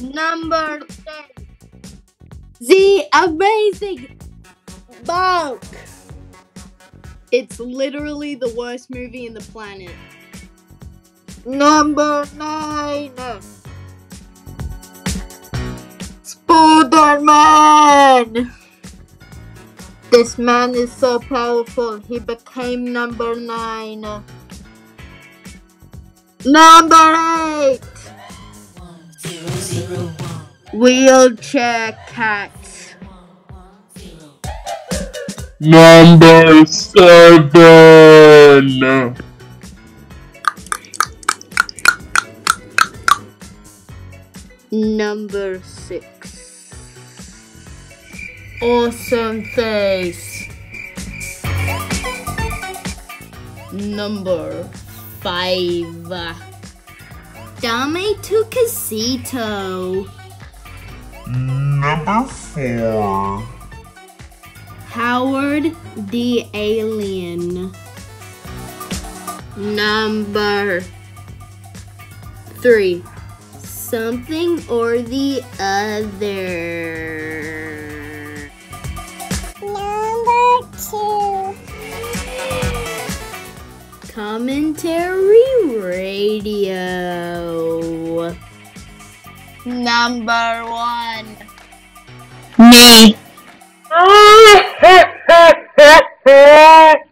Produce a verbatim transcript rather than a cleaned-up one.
Number ten. The Amazing Bulk. It's literally the worst movie in the planet. Number nine. Spider-Man. This man is so powerful, he became number nine. Number eight. Wheelchair Cat. Number seven. Number six. Awesome Face. Number five. Dame to Casito. Number four. Howard the Alien. Number three. Something or the other. Number two. Commentary Radio. Number one. Me.